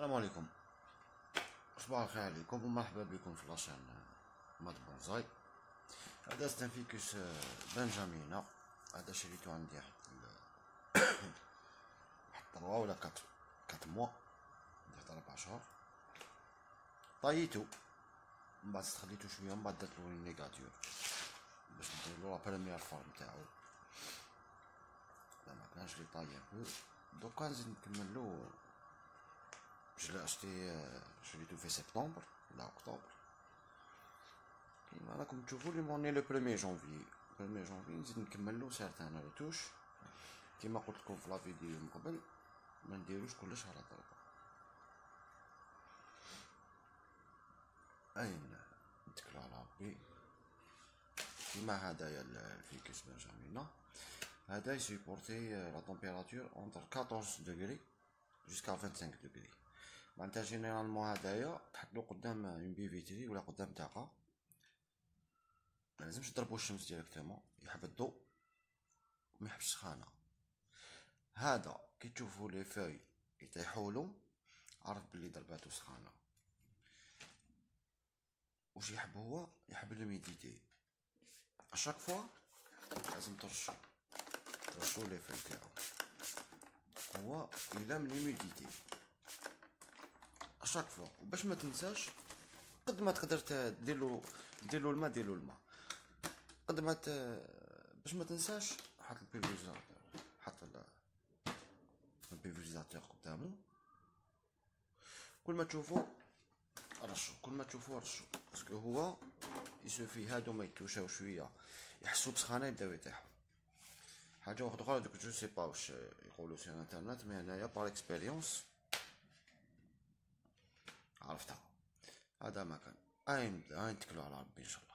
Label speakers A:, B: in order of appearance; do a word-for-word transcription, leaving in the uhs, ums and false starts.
A: السلام عليكم، صباح الخير عليكم ومرحبا بكم في لاشين ماد بونزاي. هذا ستانفيكوس بنجامينا، هذا شريتو عندي حتى حتى تروا ولا كات كات موا، عندي حتى ربع شهور. طيتو من بعد استخديتو شويه، من بعد درتلو النيغاتيور باش نديرلو لا بريمير فورم تاعو. لا مكانش لي طايي بو، دوكا نزيد نكملو. Je l'ai acheté, euh, je l'ai tout fait septembre, là octobre. كيما راكم تشوفوا لي موني لو بروميير جونفي، بروميير جونفي نزيد نكملو سارتان ريتوش كيما قلت لكم في لا فيديو من قبل، ما نديروش كلش على ضربه. اين نتكلو على ربي. كيما هدايا الفيكس بنجامينا، هذا يسيبورتي لا تمبيراتور اونتر كاطورز دوغري جوسكا خمسة وعشرين دوغري. معناتها جينيرالمون هدايا تحطلو قدام اون بي فيتري ولا قدام طاقة، ملازمش تضربو الشمس ديريكتومون، يحب الضوء وما يحبش السخانة. هذا كي تشوفو لي فوي يطيحولو عرف بلي ضرباتو سخانة. واش يحب هو؟ يحب لوميديتي، اشاك فوا لازم ترشو ترشو لي فوي تاعو، هو يلام لوميديتي اشاك فوا. وباش ما تنساش، قد ما تقدر ديرلو ديرلو الماء ديرلو الماء قد ما ت... باش ما تنساش حط البيفيزاتور، حط البيفيزاتور قدامو. كل ما تشوفو رشو، كل ما تشوفو رشو، باسكو هو يسوفي هادو ما يتوشاو شويه يحسو بسخانه يبداو يطيحو. حاجه واحده اخرى دوك جو سي با واش يقولوا في الانترنت، مي هنايا بار اكسبيريونس عرفتها. هذا ما كان اين نتكلو على ربي ان شاء الله.